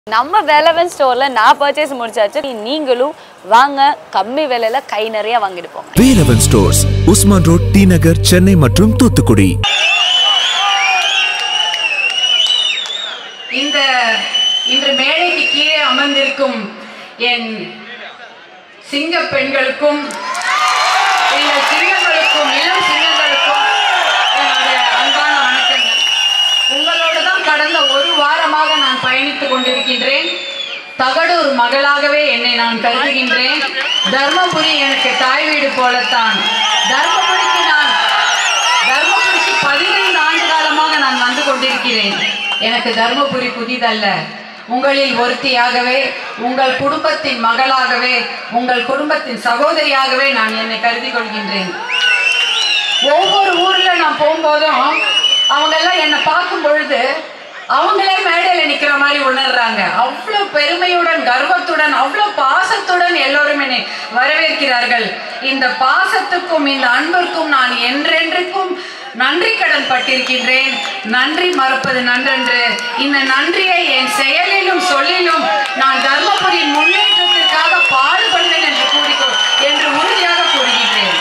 நம்ம வேலவன் ஸ்டோர்ல நான் பர்ச்சேஸ் முடிச்சாச்சு. நீங்களும் வாங்க, கம்மி விலையில கை நிறைய வாங்கிட்டு போங்க. Velavan stores, Usman road, T Nagar, Chennai மற்றும் தூத்துக்குடி. இன்று மேடைக்கு கீழே அமர்ந்திருக்கும் என் சிங்க பெண்களுக்கும் எங்கள் சிங்கங்களுக்கும் இளம் சிங்கங்களுக்கும் என்னுடைய அன்பான வணக்கங்கள். உங்களோடு தான் கடந்த ஒரு வாரமாக நான் பயணித்துக் கொண்டிருக்கின்றேன். தகடூர் மகளாகவே என்னை நான் கருதுகின்றேன். தர்மபுரி எனக்கு தாய் வீடு போலத்தான். தர்மபுரிக்கு 15 ஆண்டு காலமாக நான் வந்து கொண்டிருக்கிறேன். எனக்கு தர்மபுரி புதிதல்ல. உங்களில் ஒருத்தியாகவே, உங்கள் குடும்பத்தின் மகளாகவே, உங்கள் குடும்பத்தின் சகோதரியாகவே நான் என்னை கருதி கொள்கின்றேன். ஒவ்வொரு ஊர்ல நான் போகும்போதும் அவங்க எல்லாம் என்னை பார்க்கும் பொழுது அவங்களே மேடையில் நிக்கிற மாதிரி உணர்றாங்க. அவ்வளவு பெருமையுடன், கர்வத்துடன், அவ்வளவு பாசத்துடன் எல்லோரும் என்னை வரவேற்கிறார்கள். இந்த பாசத்துக்கும் இந்த அன்பிற்கும் நான் என்றென்றைக்கும் நன்றி கடன் பட்டிருக்கின்றேன். நன்றி மறப்பது நன்றன்று. இந்த நன்றியை என் செயலிலும் சொல்லிலும் நான் தர்மபுரியின் முன்னேற்றத்திற்காக பாடுபடுவேன் என்று உறுதியாக கூறுகின்றேன்.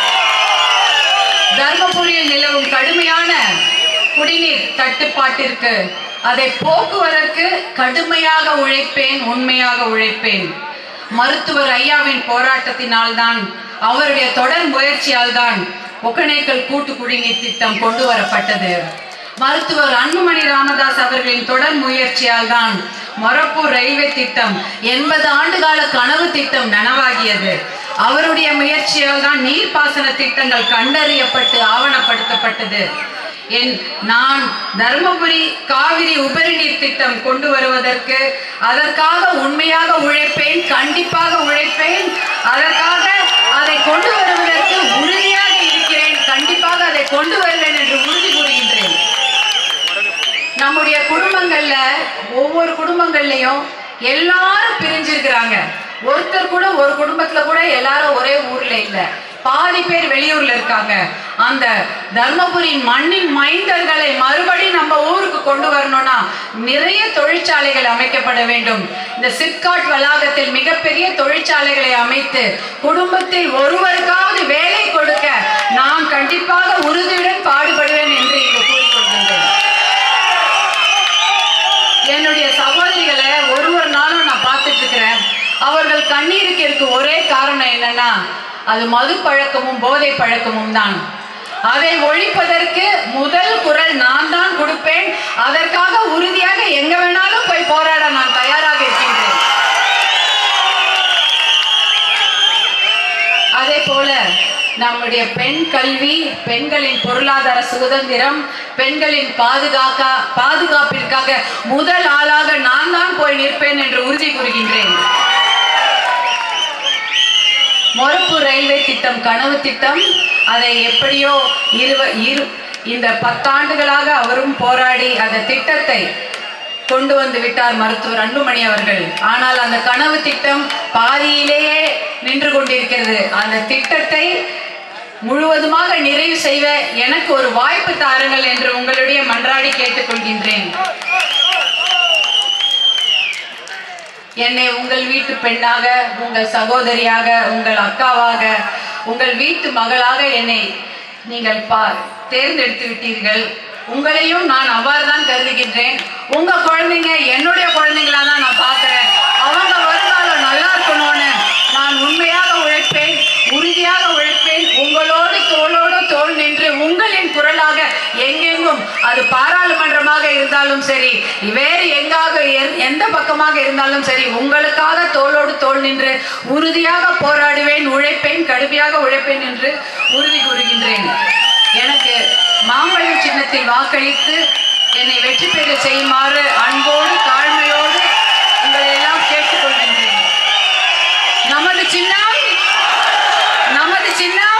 தர்மபுரியில் நிலவும் கடுமையான குடிநீர் தட்டுப்பாட்டிற்கு அதை போக்குவதற்கு கடுமையாக உழைப்பேன், உண்மையாக உழைப்பேன். மருத்துவர் ஐயாவின் போராட்டத்தினால் தான், அவருடைய தொடர் முயற்சியால் தான் ஒகேனக்கல் கூட்டு குடிநீர் திட்டம் கொண்டு வரப்பட்டது. மருத்துவர் அன்புமணி ராமதாஸ் அவர்களின் தொடர் முயற்சியால் தான் மொரப்பூர் ரயில்வே திட்டம் 80 ஆண்டுகால கனவு திட்டம் நனவாகியது. அவருடைய முயற்சியால் தான் நீர்ப்பாசன திட்டங்கள் கண்டறியப்பட்டு ஆவணப்படுத்தப்பட்டது. நான் தர்மபுரி காவிரி உபரி நீர் திட்டம் கொண்டு வருவதற்கு அதற்காக உண்மையாக உழைப்பேன், கண்டிப்பாக உழைப்பேன். அதற்காக அதை கொண்டு வருவதற்கு உறுதியாக இருக்கிறேன். கண்டிப்பாக அதை கொண்டு வருவேன் என்று உறுதி கூறுகின்றேன். நம்முடைய குடும்பங்கள்ல, ஒவ்வொரு குடும்பங்கள்லயும் எல்லாரும் பிரிஞ்சிருக்கிறாங்க. ஒருத்தர் கூட ஒரு குடும்பத்துல கூட எல்லாரும் ஒரே ஊர்ல இல்ல. பாதி பேர் வெளியூர்ல இருக்காங்க. அந்த தர்மபுரியின் மண்ணின் மைந்தர்களை மறுபடி நம்ம ஊருக்கு கொண்டு வரணும்னா நிறைய தொழிற்சாலைகள் அமைக்கப்பட வேண்டும். இந்த சிப்காட் வளாகத்தில் மிகப்பெரிய தொழிற்சாலைகளை அமைத்து குடும்பத்தில் ஒருவருக்காவது வேலை கொடுக்க நான் கண்டிப்பாக உறுதியுடன் பாடுபடுவேன் என்று இங்கு கூறிக்கொள்கின்றேன். என்னுடைய சகோதரிகளை ஒரு நாளும் நான் பார்த்துட்டு இருக்கிறேன். அவர்கள் கண்ணீருக்கு இருக்க ஒரே காரணம் என்னன்னா, அது மது பழக்கமும் போதை பழக்கமும் தான். அதை ஒழிப்பதற்கு முதல் குரல் நான் தான் கொடுப்பேன். அதற்காக உறுதியாக எங்க வேணாலும் போய் போராட நான் தயாராக இருக்கின்றேன். அதே போல நம்முடைய பெண் கல்வி, பெண்களின் பொருளாதார சுதந்திரம், பெண்களின் பாதுகாப்பிற்காக முதல் ஆளாக நான் தான் போய் நிற்பேன் என்று உறுதி கூறுகின்றேன். மொரப்பூர் ரயில்வே திட்டம் கனவு திட்டம், அதை எப்படியோ இந்த 10 ஆண்டுகளாக அவரும் போராடி அந்த திட்டத்தை கொண்டு வந்து விட்டார் மருத்துவர் அன்புமணி அவர்கள். ஆனால் அந்த கனவு திட்டம் பாதியிலேயே நின்று கொண்டிருக்கிறது. அந்த திட்டத்தை முழுவதுமாக நிறைவு செய்ய எனக்கு ஒரு வாய்ப்பு தாருங்கள் என்று உங்களுடைய மன்றாடி கேட்டுக்கொள்கின்றேன். என்னை உங்கள் வீட்டு பெண்ணாக, உங்கள் சகோதரியாக, உங்கள் அக்காவாக, உங்கள் வீட்டு மகளாக என்னை நீங்கள் தேர்ந்தெடுத்து விட்டீர்கள். உங்களையும் நான் அவ்வாறு தான் கருதுகின்றேன். உங்க குழந்தைங்க என்னுடைய குழந்தைங்களா தான் நான் பார்க்கிறேன். அவங்க வருங்காலம் நல்லா இருக்கணும்னு நான் உண்மையாக உழைப்பேன், உறுதியாக உழைப்பேன். உங்களோடு தோளோடு தோள் நின்று உங்களின் குரலாக எங்கெங்கும், அது பாராளுமன்றமாக இருந்தாலும் சரி, வேறு எந்த பக்கமாக இருந்தாலும் சரி, உங்களுக்காக தோளோடு தோள் நின்று உறுதியாக போராடுவேன், உழைப்பேன், கடுமையாக உழைப்பேன் என்று உறுதி கூறுகின்றேன். எனக்கு மாம்பழம் சின்னத்தில் வாக்களித்து என்னை வெற்றி பெற செய்யுமாறு அன்போடு தாழ்மையோடு உங்களை எல்லாம் கேட்டுக்கொள்கின்றேன். நமது சின்னம்